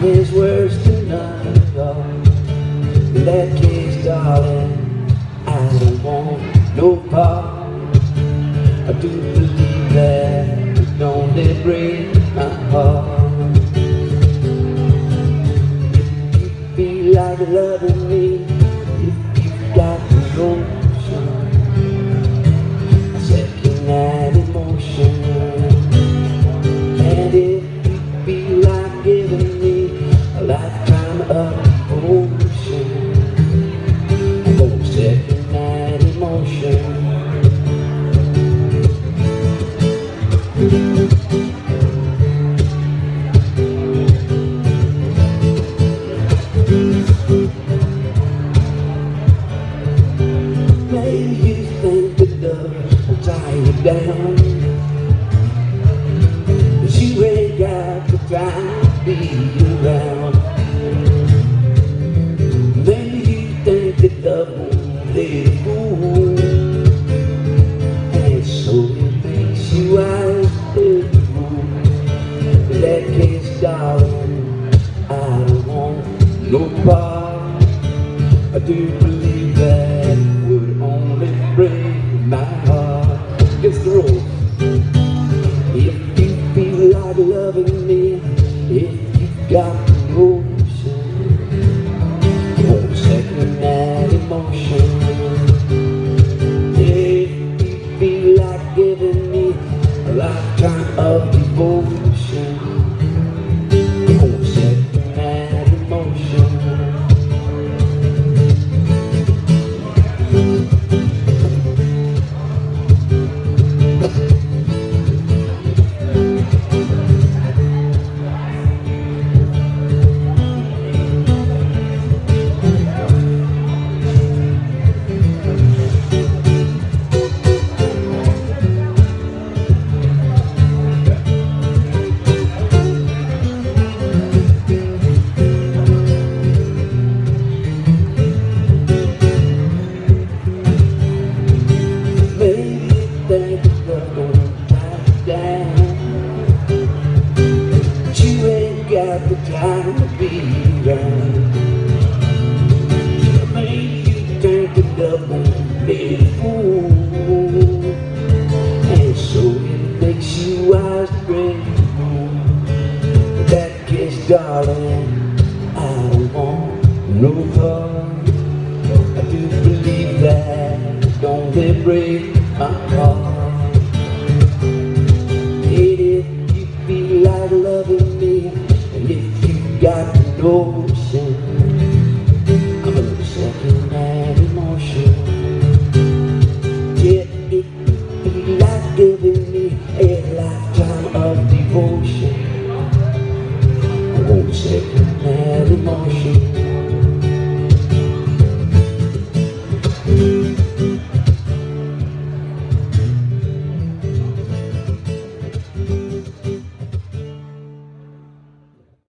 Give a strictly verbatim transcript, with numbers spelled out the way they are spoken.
is worse than none at all. In that case, darling, I don't want no part. I do believe that it only break my heart. If you feel like loving me, if you've got emotion, a second-hand emotion, and if you feel like giving me a lifetime of devotion, I'm gonna second-hand emotion. Maybe you think that love will tie you down, but you ain't got the time to be around. Maybe you think that love won't play the fool, and so it makes you eyes play the fool. In that case, darling, I don't want no part. I do believe that would only break my heart. Against the rules. If you feel like loving me, if you've got emotion, oh, second-hand emotion. If you feel like giving me a lifetime of devotion, oh, second-hand emotion. Think love gonna tie you down, but you ain't got the time to be around. Maybe you think that love won't play the fool, and so it makes you wise to break the rule. In that case, darling, I don't want no part. I do believe that don't they break my heart. If you feel like loving me, and if you got the notion, I'm a second-hand emotion. Yeah, if you feel like giving me a lifetime of devotion, I'm gonna second